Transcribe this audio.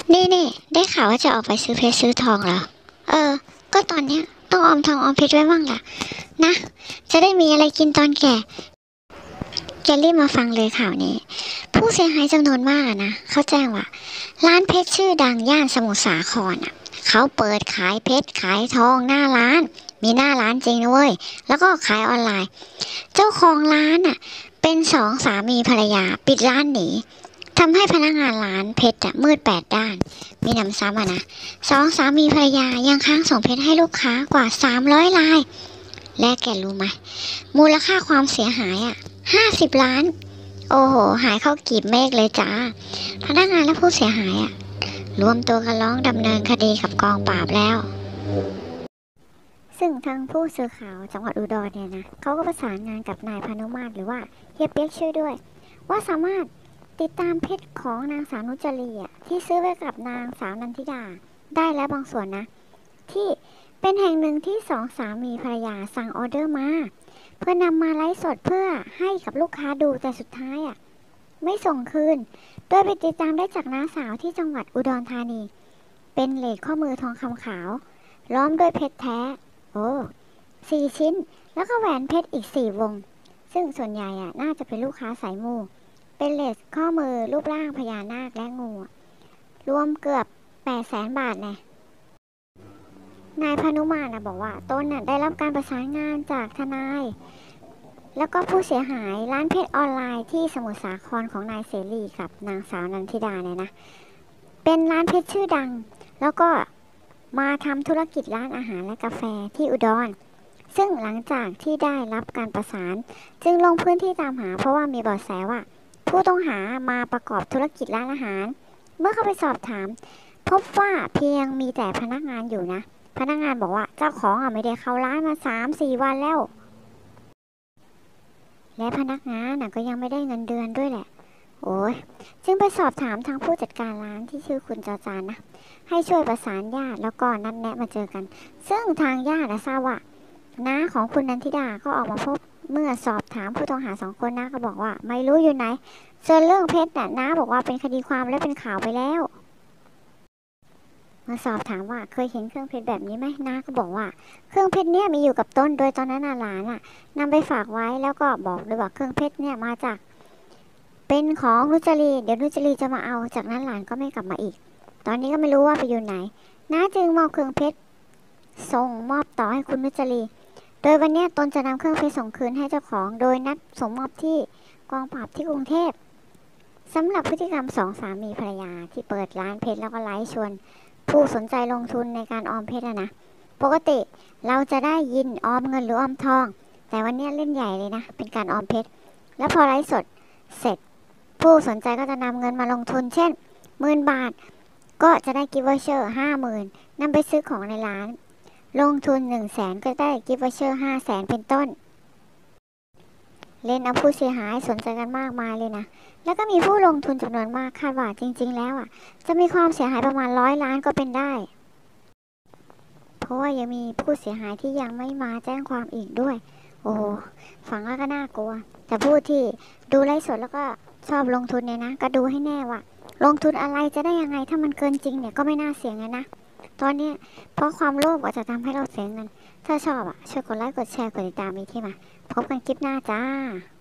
นี่ได้ข่าวว่าจะออกไปซื้อเพชรซื้อทองเหรอเออก็ตอนเนี้ยต้องออมทองออมเพชรไว้บ้างล่ะนะจะได้มีอะไรกินตอนแก่แกรีบมาฟังเลยข่าวนี้ผู้เสียหายจำนวนมากนะเขาแจ้งว่าร้านเพชรชื่อดังย่านสมุทรสาครเขาเปิดขายเพชรขายทองหน้าร้านมีหน้าร้านจริงนะเว้ยแล้วก็ขายออนไลน์เจ้าของร้านเป็นสองสามีภรรยาปิดร้านหนีทำให้พนักงานร้านเพชรมืดแปดด้านมีหนำซ้ำนะสองสามีภรรยายังค้างส่งเพชรให้ลูกค้ากว่า300 รายและแกรู้ไหมมูลค่าความเสียหาย50 ล้านโอ้โหหายเข้ากีบเมฆเลยจ้าพนักงานและผู้เสียหายรวมตัวกันร้องดำเนินคดีกับกองปราบแล้วซึ่งทางผู้สื่อข่าวจังหวัดอุดรเนี่ยนะเขาก็ประสานงานกับนายพานุมาตรหรือว่าเฮียเปียกช่วยด้วยว่าสามารถติดตามเพชรของนางสาวนุจรีที่ซื้อไว้กับนางสาวนันทิดาได้แล้วบางส่วนนะที่เป็นแห่งหนึ่งที่สองสามีภรรยาสั่งออเดอร์มาเพื่อนำมาไลฟ์สดเพื่อให้กับลูกค้าดูแต่สุดท้ายไม่ส่งคืนโดยไปติดตามได้จากน้าสาวที่จังหวัดอุดรธานีเป็นเลสข้อมือทองคำขาวล้อมด้วยเพชรแท้4 ชิ้นแล้วก็แหวนเพชรอีก4 วงซึ่งส่วนใหญ่น่าจะเป็นลูกค้าสายมูเป็นเลสข้อมือรูปร่างพญานาคและงูรวมเกือบ800,000 บาทนายพานุมาตรบอกว่าตนได้รับการประสานงานจากทนายแล้วก็ผู้เสียหายร้านเพชรออนไลน์ที่สมุทรสาครของนายเสรีกับนางสาวนันทิดาเนี่ยนะเป็นร้านเพชรชื่อดังแล้วก็มาทำธุรกิจร้านอาหารและกาแฟที่อุดรซึ่งหลังจากที่ได้รับการประสานจึงลงพื้นที่ตามหาเพราะว่ามีเบาะแสว่าผู้ต้องหามาประกอบธุรกิจร้านอาหารเมื่อเข้าไปสอบถามพบว่าเพียงมีแต่พนักงานอยู่นะพนักงานบอกว่าเจ้าของไม่ได้เข้าร้านมา3-4 วันแล้วและพนักงานก็ยังไม่ได้เงินเดือนด้วยแหละจึงไปสอบถามทางผู้จัดการร้านที่ชื่อคุณจอจานนะให้ช่วยประสานญาติแล้วก็นัดแนะมาเจอกันซึ่งทางญาติทราบว่าน้าของคุณนันทิดาก็ออกมาพบเมื่อสอบถามผู้ต้องหา2 คนน้าก็บอกว่าไม่รู้อยู่ไหนส่วนเรื่องเพชรน้าบอกว่าเป็นคดีความและเป็นข่าวไปแล้วมาสอบถามว่าเคยเห็นเครื่องเพชรแบบนี้ไหมน้าก็บอกว่าเครื่องเพชรเนี่ยมีอยู่กับต้นโดยตอนนั้นหลานนำไปฝากไว้แล้วก็บอกด้วยว่าเครื่องเพชรเนี่ยมาจากเป็นของนุจรีเดี๋ยวนุจรีจะมาเอาจากนั้นหลานก็ไม่กลับมาอีกตอนนี้ก็ไม่รู้ว่าไปอยู่ไหนน้าจึงมอบเครื่องเพชรส่งมอบต่อให้คุณนุจรีโดยวันนี้ตนจะนำเครื่องเพชรส่งคืนให้เจ้าของโดยนัดส่งมอบที่กองปราบที่กรุงเทพสำหรับพฤติกรรม2 สามีภรรยาที่เปิดร้านเพชรแล้วก็ไลฟ์ชวนผู้สนใจลงทุนในการออมเพชรนะปกติเราจะได้ยินออมเงินหรือออมทองแต่วันนี้เล่นใหญ่เลยนะเป็นการออมเพชรแล้วพอไลฟ์สดเสร็จผู้สนใจก็จะนำเงินมาลงทุนเช่น10,000 บาทก็จะได้กิฟต์วอเชอร์50,000นำไปซื้อของในร้านลงทุน100,000ก็ได้กิฟต์วอเชอร์500,000เป็นต้นเล่นเอาผู้เสียหายสนใจกันมากมายเลยนะแล้วก็มีผู้ลงทุนจำนวนมากคาดว่าจริงๆแล้วจะมีความเสียหายประมาณ100 ล้านก็เป็นได้เพราะว่ายังมีผู้เสียหายที่ยังไม่มาแจ้งความอีกด้วยฟังแล้วก็น่ากลัวแต่ผู้ที่ดูไลฟ์สดแล้วก็ชอบลงทุนเนี่ยนะก็ดูให้แน่ว่าลงทุนอะไรจะได้ยังไงถ้ามันเกินจริงเนี่ยก็ไม่น่าเสี่ยงเลยนะตอนนี้เพราะความโลภก็จะทำให้เราเสียเงินถ้าชอบช่วยกดไลค์กดแชร์กดติดตามมีที่มาพบกันคลิปหน้าจ้า